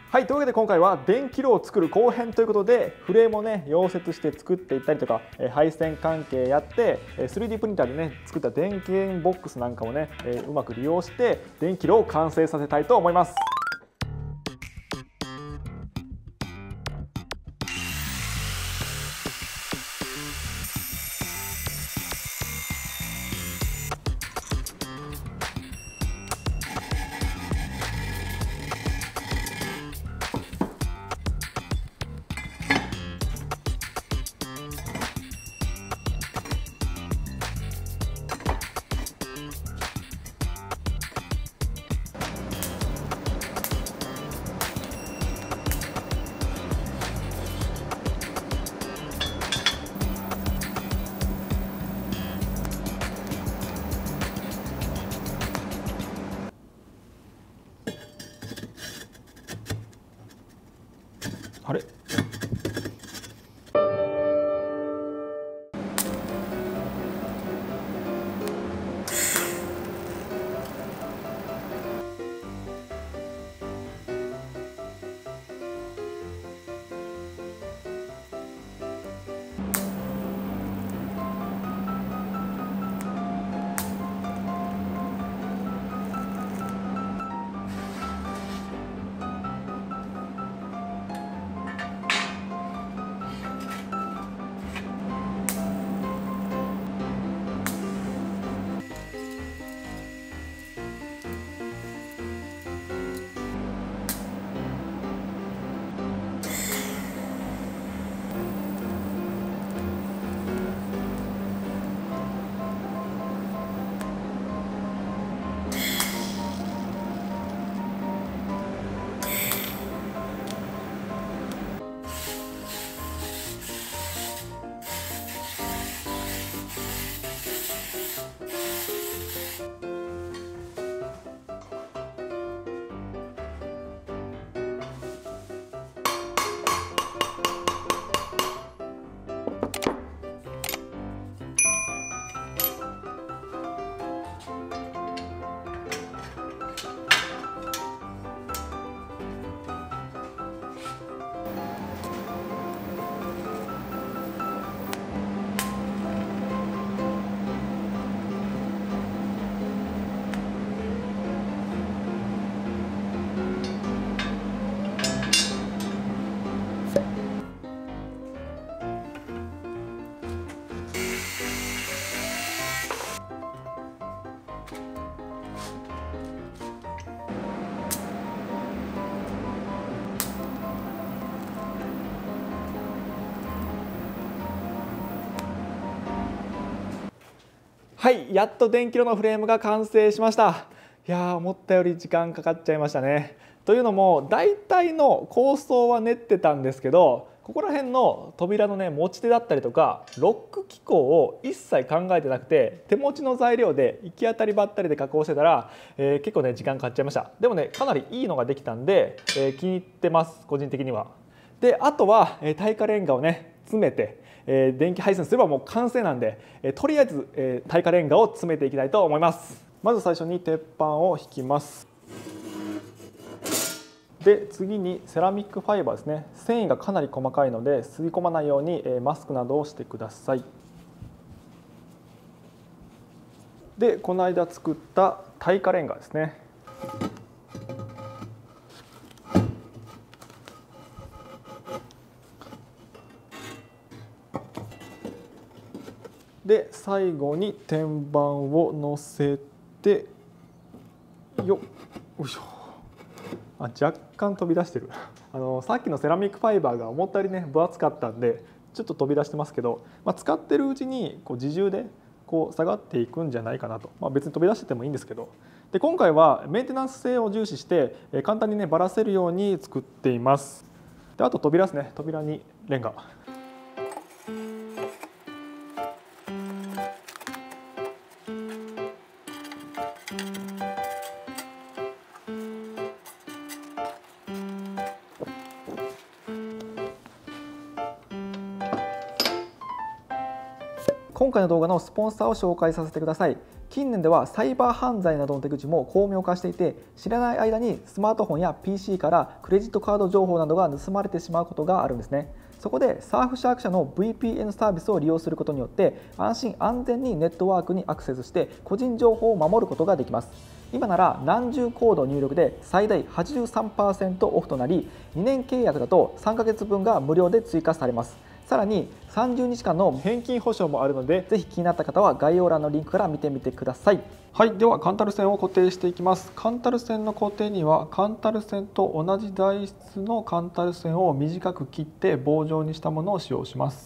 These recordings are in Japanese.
はい、というわけで今回は電気炉を作る後編ということで、フレームをね溶接して作っていったりとか、配線関係やって 3D プリンターでね作った電源ボックスなんかをね、うまく利用して電気炉を完成させたいと思います。あれはい、やっと電気炉のフレームが完成しました。いやー、思ったより時間かかっちゃいましたね。というのも大体の構想は練ってたんですけど、ここら辺の扉のね持ち手だったりとかロック機構を一切考えてなくて、手持ちの材料で行き当たりばったりで加工してたら、結構ね時間かかっちゃいました。でもねかなりいいのができたんで、気に入ってます個人的には。であとは、耐火レンガをね詰めて、電気配線すればもう完成なんで、とりあえず、耐火レンガを詰めていきたいと思います。まず最初に鉄板を引きます。で次にセラミックファイバーですね。繊維がかなり細かいので吸い込まないように、マスクなどをしてください。でこの間作った耐火レンガですね。で最後に天板を乗せてよいしょ。若干飛び出してるさっきのセラミックファイバーが思ったよりね分厚かったんでちょっと飛び出してますけど、使ってるうちにこう自重でこう下がっていくんじゃないかなと、別に飛び出しててもいいんですけど、で今回はメンテナンス性を重視して簡単にねばらせるように作っています。であと扉ですね。扉にレンガ。 今回の動画のスポンサーを紹介させてください。近年ではサイバー犯罪などの手口も巧妙化していて、知らない間にスマートフォンや PC からクレジットカード情報などが盗まれてしまうことがあるんですね。そこでサーフシャーク社の VPN サービスを利用することによって安心安全にネットワークにアクセスして個人情報を守ることができます。今なら何重コード入力で最大 83% オフとなり、2年契約だと3ヶ月分が無料で追加されます。さらに30日間の返金保証もあるので、ぜひ気になった方は概要欄のリンクから見てみてください。はい、ではカンタル線を固定していきます。カンタル線の固定にはカンタル線と同じ材質のカンタル線を短く切って棒状にしたものを使用します。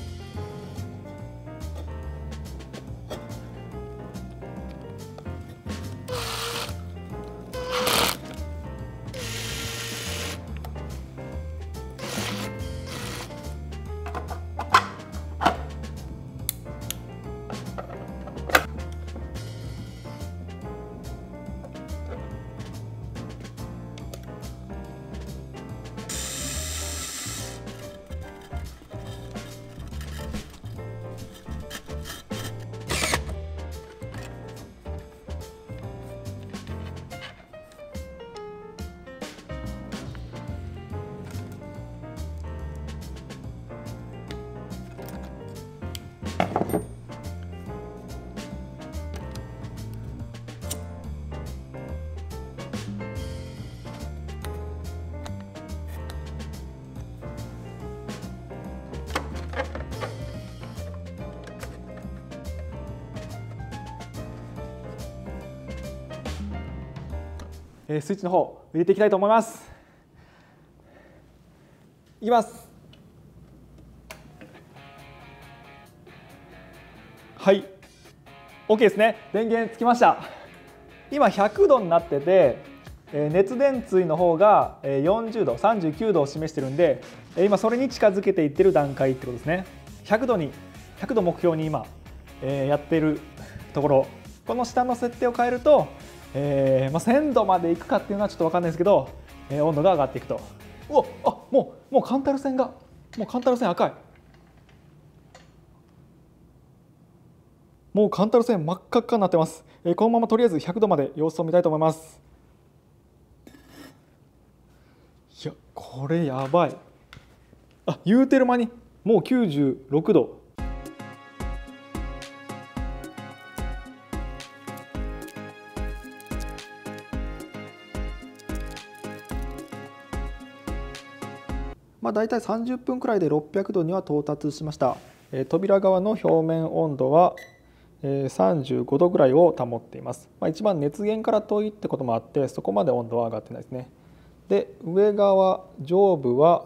スイッチの方入れていきたいと思います。いきます。はい OK ですね。電源つきました。今100度になってて、熱電対の方が40度39度を示してるんで、今それに近づけていってる段階ってことですね。100度目標に今やっているところ、この下の設定を変えると1000度までいくかっていうのはちょっと分かんないですけど、温度が上がっていくと。もうカンタル線赤い。もうカンタル線真っ赤っかになってます。このままとりあえず100度まで様子を見たいと思います。いやこれやばい。言うてる間にもう96度。だいたい30分くらいで600度には到達しました。扉側の表面温度は35度ぐらいを保っています。一番熱源から遠いってこともあってそこまで温度は上がってないですね。で上側上部は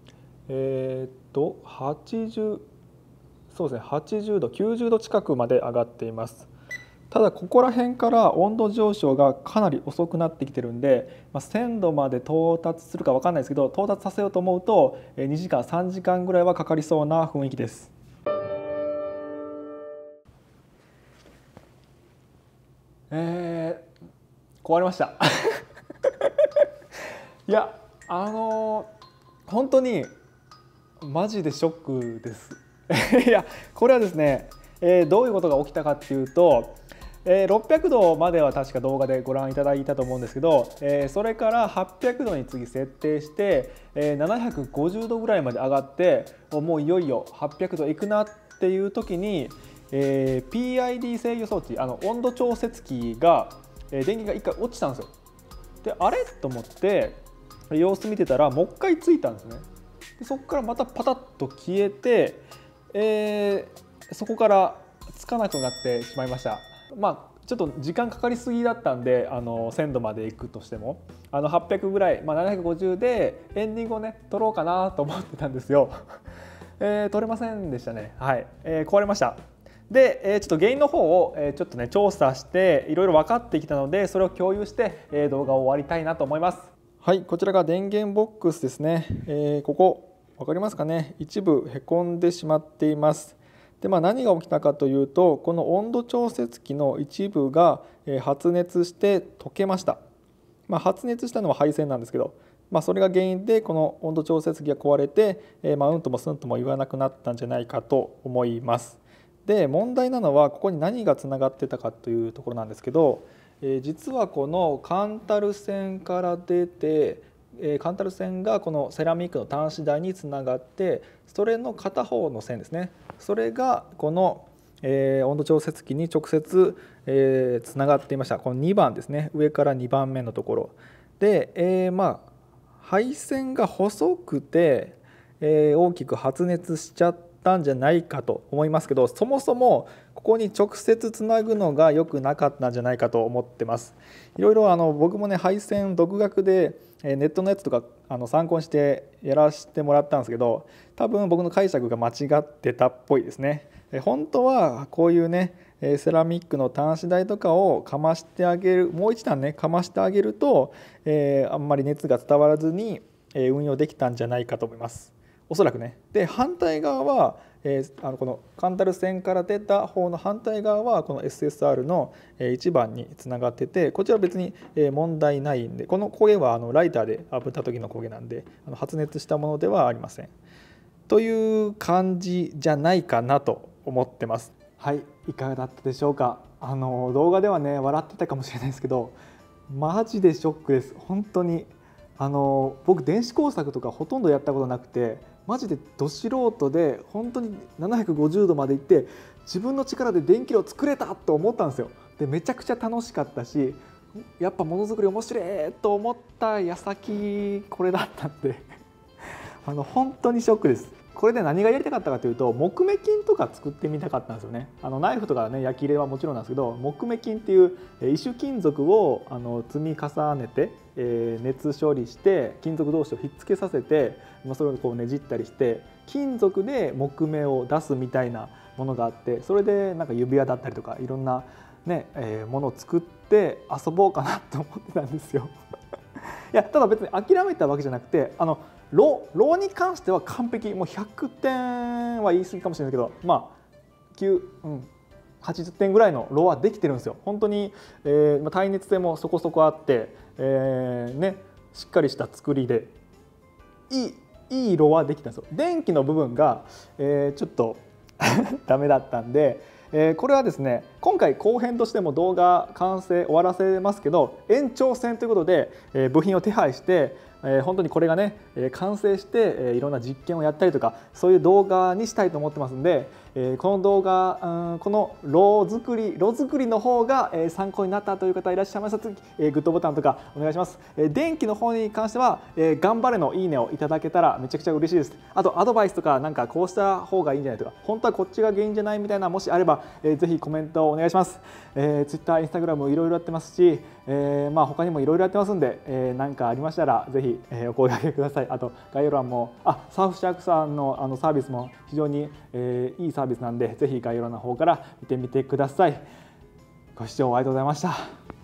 80度90度近くまで上がっています。ただここら辺から温度上昇がかなり遅くなってきてるんで、1000度まで到達するか分かんないですけど、到達させようと思うと2時間3時間ぐらいはかかりそうな雰囲気です。壊れましたいや本当にマジでショックですいやこれはですね、どういうことが起きたかっていうと、600度までは確か動画でご覧いただいたと思うんですけど、それから800度に次設定して、750度ぐらいまで上がって、もういよいよ800度いくなっていう時に、PID 制御装置、温度調節器が、電源が1回落ちたんですよ。であれと思って様子見てたらもう一回ついたんですね。でそこからまたパタッと消えて、そこからつかなくなってしまいました。ちょっと時間かかりすぎだったんで、1000度まで行くとしても800ぐらい、750でエンディングをね撮ろうかなと思ってたんですよ撮れませんでしたね。はい、壊れました。で、ちょっと原因の方をちょっとね調査していろいろ分かってきたので、それを共有して動画を終わりたいなと思います。はい、こちらが電源ボックスですね。ここ分かりますかね。一部へこんでしまっています。で何が起きたかというと、この温度調節器の一部が発熱して溶けました。発熱したのは配線なんですけど、それが原因でこの温度調節器が壊れて、うんともすんとも言わなくなったんじゃないかと思います。 で問題なのはここに何がつながってたかというところなんですけど、実はこのカンタル線から出て、カンタル線がこのセラミックの端子台につながって、それの片方の線ですね、それがこの温度調節器に直接つながっていました。この2番ですね、上から2番目のところで、配線が細くて、大きく発熱しちゃったんじゃないかと思いますけど、そもそもここに直接つなぐのが良くなかったんじゃないかと思ってます。いろいろ僕もね、配線独学でネットのやつとか参考にしてやらせてもらったんですけど、多分僕の解釈が間違ってたっぽいですね。本当はこういうねセラミックの端子台とかをかましてあげる、もう一段ねかましてあげると、あんまり熱が伝わらずに運用できたんじゃないかと思います、おそらくね。で反対側は、このカンタル線から出た方の反対側はこの SSR の1番につながってて、こちらは別に問題ないんで、この焦げはライターで炙った時の焦げなんで発熱したものではありませんという感じじゃないかなと思ってます。はい、いかがだったでしょうか。動画ではね笑ってたかもしれないですけど、マジでショックです。本当に僕電子工作とかほとんどやったことなくて、マジでど素人で本当に750度まで行って自分の力で電気炉作れたと思ったんですよ。でめちゃくちゃ楽しかったし、やっぱものづくり面白いと思った矢先これだったんで本当にショックです。これで何がやりたかったかというと、木目金とか作ってみたかったんですよね。ナイフとかね焼き入れはもちろんなんですけど、木目金っていう異種金属を積み重ねて熱処理して金属同士をひっつけさせて、それをこうねじったりして金属で木目を出すみたいなものがあって、それでなんか指輪だったりとかいろんなねものを作って遊ぼうかなと思ってたんですよ。いやただ別に諦めたわけじゃなくて、ローに関しては完璧、もう100点は言い過ぎかもしれないけど、80点ぐらいのローはできてるんですよ。本当に、耐熱性もそこそこあって、しっかりした作りでいいローはできたんですよ。電気の部分が、ちょっとダメだったんで、これはですね今回後編としても動画完成終わらせますけど、延長戦ということで、部品を手配して本当にこれがね完成していろんな実験をやったりとか、そういう動画にしたいと思ってますんで、この動画この炉作りの方が参考になったという方いらっしゃいましたら、グッドボタンとかお願いします。電気の方に関しては頑張れのいいねをいただけたらめちゃくちゃ嬉しいです。あとアドバイスとか、なんかこうした方がいいんじゃないとか、本当はこっちが原因じゃないみたいなもしあればぜひコメントをお願いします。Twitter、Instagram いろいろやってますし、他にもいろいろやってますんで、何かありましたらぜひお声掛けください。あと概要欄もサーフシャークさんのサービスも非常にいいサービスなんで、ぜひ概要欄の方から見てみてください。ご視聴ありがとうございました。